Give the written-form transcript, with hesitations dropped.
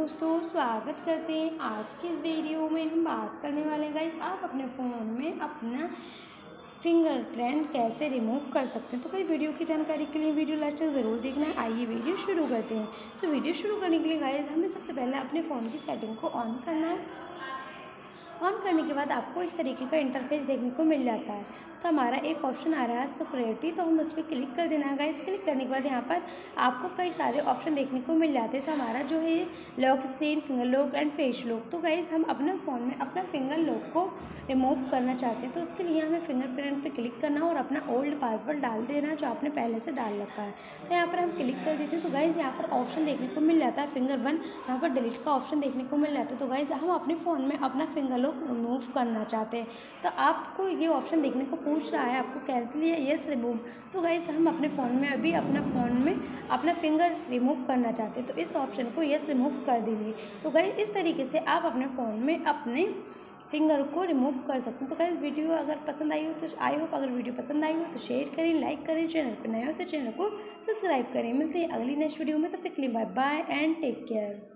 दोस्तों, स्वागत करते हैं आज की इस वीडियो में। हम बात करने वाले हैं गाइस, आप अपने फ़ोन में अपना फिंगरप्रिंट कैसे रिमूव कर सकते हैं। तो भाई वीडियो की जानकारी के लिए वीडियो लास्ट तक ज़रूर देखना है। आइए वीडियो शुरू करते हैं। तो वीडियो शुरू करने के लिए गाइस हमें सबसे पहले अपने फ़ोन की सेटिंग को ऑन करना है। ऑन करने के बाद आपको इस तरीके का इंटरफेस देखने को मिल जाता है। तो हमारा एक ऑप्शन आ रहा है सिक्योरिटी, तो हम उस पर क्लिक कर देना है गाइस। क्लिक करने के बाद यहाँ पर आपको कई सारे ऑप्शन देखने को मिल जाते हैं। तो हमारा जो है lock screen, finger lock and face lock. तो गाइस हम अपने फ़ोन में अपना फिंगर लॉक को रिमूव करना चाहते हैं, तो उसके लिए हमें फिंगरप्रिंट पे क्लिक करना और अपना ओल्ड पासवर्ड डाल देना जो आपने पहले से डाल रखा है। तो यहाँ पर हम क्लिक कर देते हैं। तो गाइस यहाँ पर ऑप्शन देखने को मिल जाता है फिंगर वन, यहाँ पर डिलीट का ऑप्शन देखने को मिल जाता है। तो गाइस हम अपने फ़ोन में अपना फिंगर लॉक रिमूव करना चाहते हैं, तो आपको ये ऑप्शन देखने को पूछ रहा है आपको कैंसिल या यस रिमूव। तो गाइस हम अपने फ़ोन में अभी अपना फ़ोन में अपना फिंगर रिमूव करना चाहते हैं, तो इस ऑप्शन को यस रिमूव कर देंगे। तो गाइस इस तरीके से आप अपने फ़ोन में अपने फिंगर को रिमूव कर सकते हैं। तो गाइस वीडियो अगर पसंद आई हो तो आई होप अगर वीडियो पसंद आई हो तो शेयर करें, लाइक करें, चैनल पर नए हो तो चैनल को सब्सक्राइब करें। मिलते हैं अगली नेक्स्ट वीडियो में, तब तक के लिए bye bye and take care.